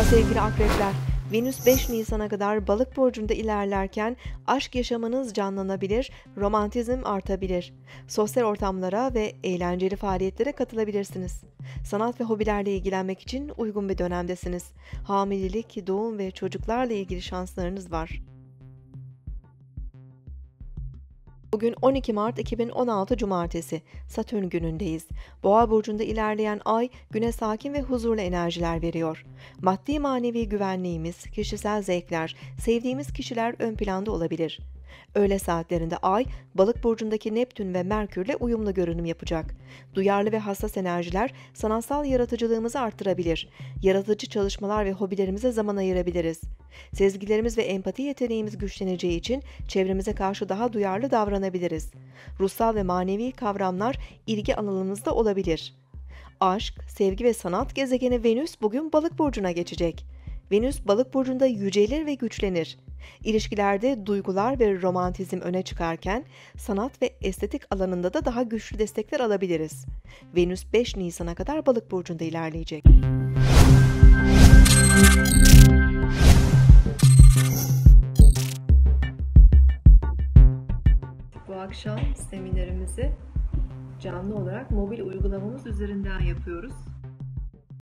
Sevgili akrepler, Venüs 5 Nisan'a kadar Balık burcunda ilerlerken aşk yaşamınız canlanabilir, romantizm artabilir. Sosyal ortamlara ve eğlenceli faaliyetlere katılabilirsiniz. Sanat ve hobilerle ilgilenmek için uygun bir dönemdesiniz. Hamilelik, doğum ve çocuklarla ilgili şanslarınız var. Bugün 12 Mart 2016 Cumartesi, Satürn günündeyiz. Boğa burcunda ilerleyen ay güne sakin ve huzurlu enerjiler veriyor. Maddi manevi güvenliğimiz, kişisel zevkler, sevdiğimiz kişiler ön planda olabilir. Öğle saatlerinde ay, Balık burcundaki Neptün ve Merkürle uyumlu görünüm yapacak. Duyarlı ve hassas enerjiler sanatsal yaratıcılığımızı arttırabilir. Yaratıcı çalışmalar ve hobilerimize zaman ayırabiliriz. Sezgilerimiz ve empati yeteneğimiz güçleneceği için çevremize karşı daha duyarlı davranabiliriz. Ruhsal ve manevi kavramlar ilgi alanımızda olabilir. Aşk, sevgi ve sanat gezegeni Venüs bugün Balık burcuna geçecek. Venüs Balık burcunda yücelir ve güçlenir. İlişkilerde duygular ve romantizm öne çıkarken sanat ve estetik alanında da daha güçlü destekler alabiliriz. Venüs 5 Nisan'a kadar Balık burcunda ilerleyecek. Bu akşam seminerimizi canlı olarak mobil uygulamamız üzerinden yapıyoruz.